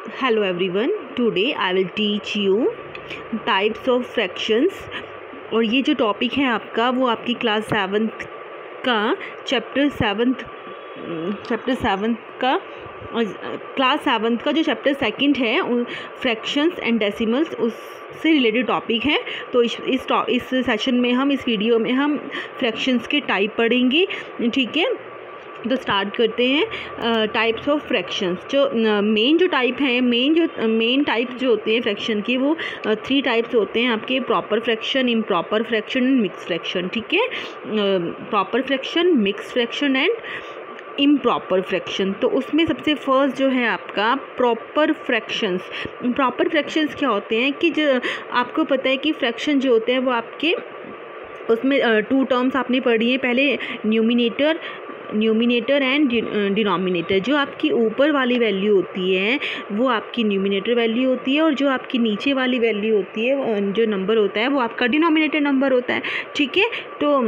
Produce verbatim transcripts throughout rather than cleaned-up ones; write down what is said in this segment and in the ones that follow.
Hello everyone, today I will teach you types of fractions। और ये जो topic है आपका वो आपकी क्लास सेवन्थ का चैप्टर सेवन्थ चैप्टर सेवन्थ का क्लास सेवन्थ का जो चैप्टर सेकंड है फ्रैक्शंस एंड डेसिमल्स उससे रिलेटेड टॉपिक है। तो इस इस इस सेशन में हम इस वीडियो में हम फ्रैक्शंस के टाइप पढ़ेंगे, ठीक है। तो स्टार्ट करते हैं टाइप्स ऑफ फ्रैक्शंस। जो मेन जो टाइप है मेन जो मेन टाइप जो होते हैं फ्रैक्शन के वो थ्री टाइप्स होते हैं आपके, proper fraction, improper fraction and mix fraction, ठीक है। Proper fraction, mix fraction and improper fraction. तो उसमें सबसे फर्स्ट जो है आपका प्रॉपर फ्रैक्शंस। प्रॉपर फ्रैक्शंस क्या होते हैं कि जो आपको पता है कि फ्रैक्शन जो होते हैं वो आपके उसमें टू टर्म्स आपने पढ़ी है पहले, न्यूमिनेटर न्यूमिनेटर एंड डिनोमिनेटर। जो आपकी ऊपर वाली वैल्यू होती है वो आपकी न्यूमिनेटर वैल्यू होती है और जो आपकी नीचे वाली वैल्यू होती है जो नंबर होता है वो आपका डिनोमिनेटर नंबर होता है, ठीक है। तो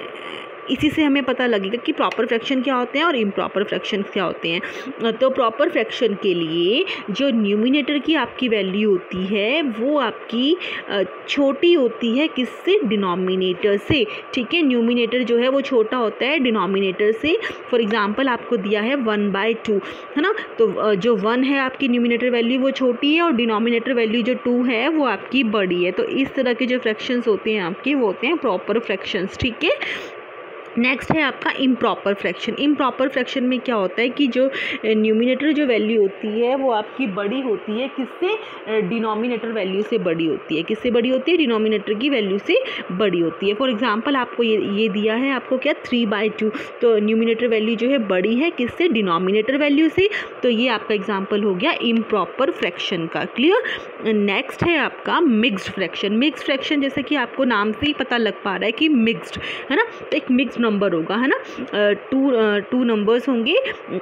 इसी से हमें पता लगेगा कि प्रॉपर फ्रैक्शन क्या होते हैं और इम्प्रॉपर फ्रैक्शन क्या होते हैं। तो प्रॉपर फ्रैक्शन के लिए जो न्यूमिनेटर की आपकी वैल्यू होती है वो आपकी छोटी होती है किससे, डिनोमिनेटर से, ठीक है। न्यूमिनेटर जो है वो छोटा होता है डिनोमिनेटर से। फॉर एग्जांपल आपको दिया है वन बाई टू, है ना। तो जो वन है आपकी न्यूमिनेटर वैल्यू वो छोटी है और डिनोमिनेटर वैल्यू जो टू है वो आपकी बड़ी है। तो इस तरह के जो फ्रैक्शंस होते हैं आपके वो होते हैं प्रॉपर फ्रैक्शंस, ठीक है। नेक्स्ट है आपका इम्प्रॉपर फ्रैक्शन। इम्प्रॉपर फ्रैक्शन में क्या होता है कि जो न्यूमिनेटर जो वैल्यू होती है वो आपकी बड़ी होती है किससे, डिनोमिनेटर वैल्यू से बड़ी होती है। किससे बड़ी होती है, डिनोमिनेटर की वैल्यू से बड़ी होती है। फॉर एग्जांपल आपको ये ये दिया है आपको क्या, थ्री बाई टू। तो न्यूमिनेटर वैल्यू जो है बड़ी है किससे, डिनोमिनेटर वैल्यू से। तो ये आपका एग्जाम्पल हो गया इम्प्रॉपर फ्रैक्शन का, क्लियर। नेक्स्ट है आपका मिक्स्ड फ्रैक्शन। मिक्स्ड फ्रैक्शन जैसे कि आपको नाम से ही पता लग पा रहा है कि मिक्स्ड, है ना। तो एक मिक्स्ड नंबर होगा, है ना। टू टू नंबर्स होंगे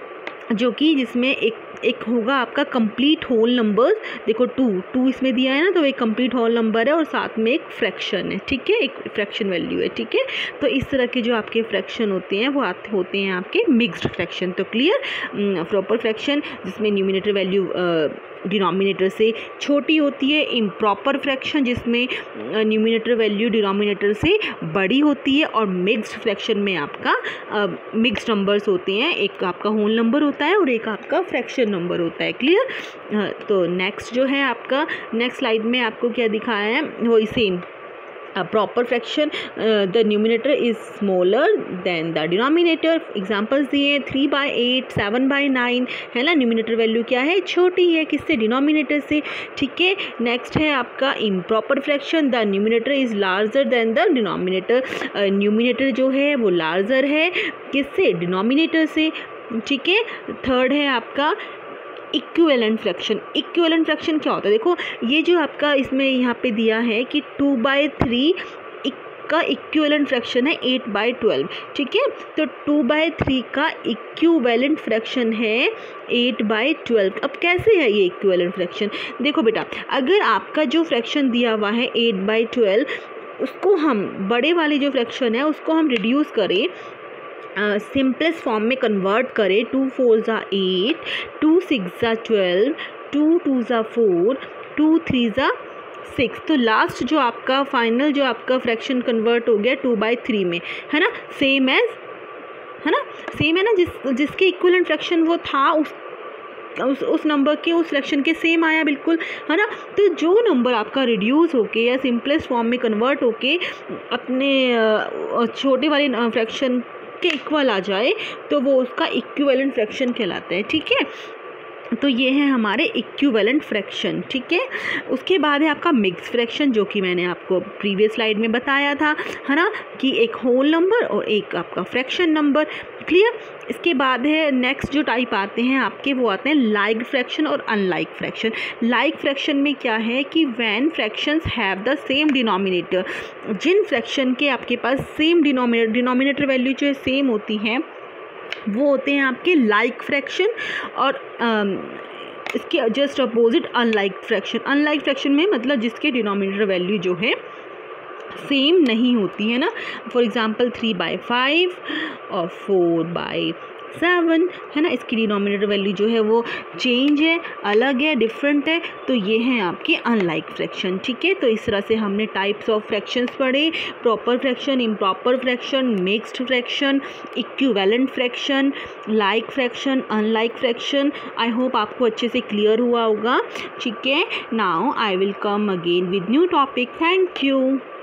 जो कि जिसमें एक एक होगा आपका कंप्लीट होल नंबर। देखो टू टू इसमें दिया है ना, तो एक कंप्लीट होल नंबर है और साथ में एक फ्रैक्शन है, ठीक है, एक फ्रैक्शन वैल्यू है, ठीक है। तो इस तरह के जो आपके फ्रैक्शन होते हैं वो आते होते हैं आपके मिक्स्ड फ्रैक्शन। तो क्लियर, प्रॉपर फ्रैक्शन जिसमें न्यूमिनेटर वैल्यू डिनोमिनेटर से छोटी होती है, इम्प्रॉपर फ्रैक्शन जिसमें न्यूमिनेटर वैल्यू डिनोमिनेटर से बड़ी होती है, और मिक्स्ड फ्रैक्शन में आपका मिक्स्ड नंबर्स होते हैं, एक आपका होल नंबर होता है और एक आपका फ्रैक्शन नंबर होता है, क्लियर। तो नेक्स्ट जो है आपका नेक्स्ट स्लाइड में आपको क्या दिखाया है वही same proper fraction, the numerator is smaller than the denominator. Examples दिए three by eight, seven by nine, है ना। न्यूमिनेटर वैल्यू क्या है, छोटी है किससे, डिनोमिनेटर से, ठीक है। नेक्स्ट है आपका improper fraction, the numerator is larger than the denominator. Numerator जो है वो लार्जर है किससे, डिनोमिनेटर से, ठीक है। थर्ड है आपका इक्विवेलेंट फ्रैक्शन। इक्विवेलेंट फ्रैक्शन क्या होता है, देखो ये जो आपका इसमें यहाँ पे दिया है कि टू बाई थ्री का इक्विवेलेंट फ्रैक्शन है एट बाई ट्वेल्व, ठीक है। तो टू बाई थ्री का इक्विवेलेंट फ्रैक्शन है एट बाई ट्वेल्व। अब कैसे है ये इक्विवेलेंट फ्रैक्शन, देखो बेटा, अगर आपका जो फ्रैक्शन दिया हुआ है एट बाई ट्वेल्व उसको हम बड़े वाली जो फ्रैक्शन है उसको हम रिड्यूस करें, सिंपलेस्ट uh, फॉर्म में कन्वर्ट करें, टू फोर ज़ा एट, टू सिक्स ज़ा ट्वेल्व, टू टू ज़ा फोर, टू थ्री ज़ा सिक्स। तो लास्ट जो आपका फाइनल जो आपका फ्रैक्शन कन्वर्ट हो गया टू बाई थ्री में, है ना, सेम एज, है ना, सेम है ना, जिस जिसके इक्विवेलेंट फ्रैक्शन वो था उस उस उस नंबर के उस फ्रैक्शन के सेम आया बिल्कुल, है ना। तो जो नंबर आपका रिड्यूस होके या सिंपलेस्ट फॉर्म में कन्वर्ट होके अपने छोटे वाले फ्रैक्शन के इक्वल आ जाए तो वो उसका इक्विवेलेंट फ्रैक्शन कहलाता है, ठीक है। तो ये है हमारे इक्विवेलेंट फ्रैक्शन, ठीक है। उसके बाद है आपका मिक्स फ्रैक्शन जो कि मैंने आपको प्रीवियस स्लाइड में बताया था, है ना, कि एक होल नंबर और एक आपका फ्रैक्शन नंबर, क्लियर। इसके बाद है नेक्स्ट जो टाइप आते हैं आपके वो आते हैं लाइक फ्रैक्शन और अनलाइक फ्रैक्शन। लाइक फ्रैक्शन में क्या है कि when fractions have the same denominator, जिन फ्रैक्शन के आपके पास सेम डिनोमिनेटर डिनोमिनेटर वैल्यू जो सेम होती हैं वो होते हैं आपके लाइक फ्रैक्शन, और uh, इसके just opposite unlike fraction. Unlike fraction में मतलब जिसके डिनोमिनेटर वैल्यू जो है सेम नहीं होती है ना। For example three by five और फोर बाई सेवन है ना, इसकी डिनोमिनेटर वैल्यू जो है वो चेंज है, अलग है, डिफरेंट है, तो ये हैं आपके अनलाइक फ्रैक्शन। ठीक है, तो इस तरह से हमने टाइप्स ऑफ फ्रैक्शंस पढ़े, proper fraction, improper fraction, mixed fraction, equivalent fraction, like fraction, unlike fraction. I hope आपको अच्छे से क्लियर हुआ होगा। ठीक है, now I will come again with new topic. Thank you.